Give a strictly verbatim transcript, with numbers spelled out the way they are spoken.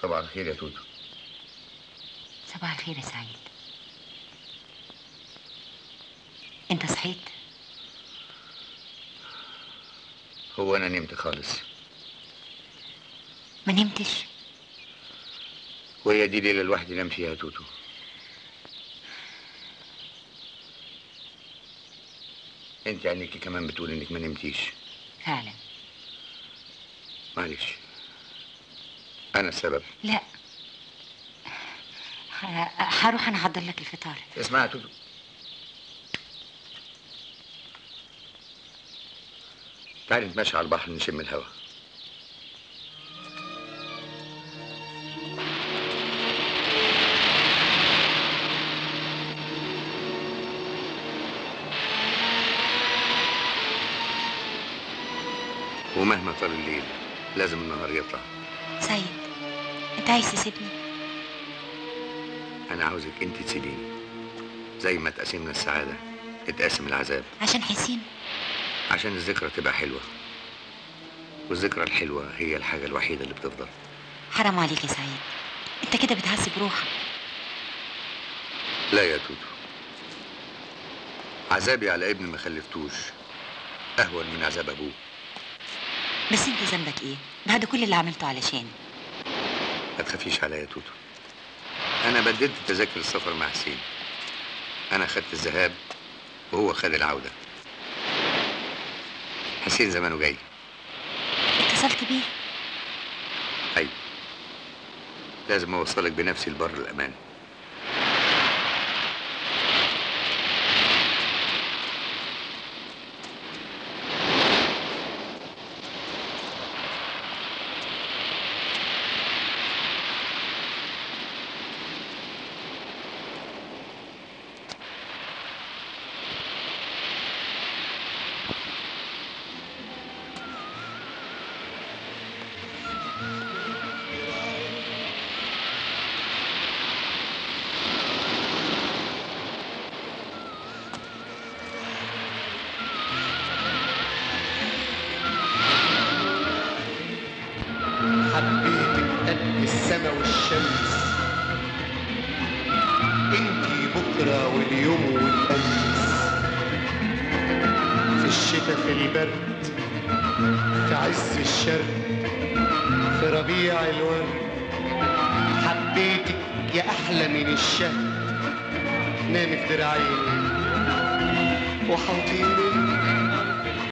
صباح الخير يا توتو. صباح الخير يا سعيد. انت صحيت؟ هو انا نمت خالص؟ ما نمتش؟ وهي دي ليله الواحد ينام فيها يا توتو؟ انت عينيكي كمان بتقول انك ما نمتيش. فعلا. معلش انا السبب. لا هروح انا احضر لك الفطار. اسمعي يا توتو، تعالي نتمشى على البحر نشم الهوا. ومهما طال الليل لازم النهار يطلع. سيد انت عايز تسيبني؟ انا عاوزك انت تسيبيني، زي ما تقاسمنا السعاده اتقاسم العذاب. عشان حسين؟ عشان الذكرى تبقى حلوه، والذكرى الحلوه هي الحاجه الوحيده اللي بتفضل. حرام عليك يا سعيد، انت كده بتعذب روحك. لا يا توتو، عذابي على ابن ما خلفتوش اهون من عذاب ابوه. بس انت ذنبك ايه بعد كل اللي عملته علشان؟ ما تخافيش عليا يا توتو، انا بدلت تذاكر السفر مع حسين. انا خدت الذهاب وهو خد العوده. حسين زمانه جاي. اتصلت بيه؟ ايوه، لازم اوصلك بنفسي لبر الامان. وحاطين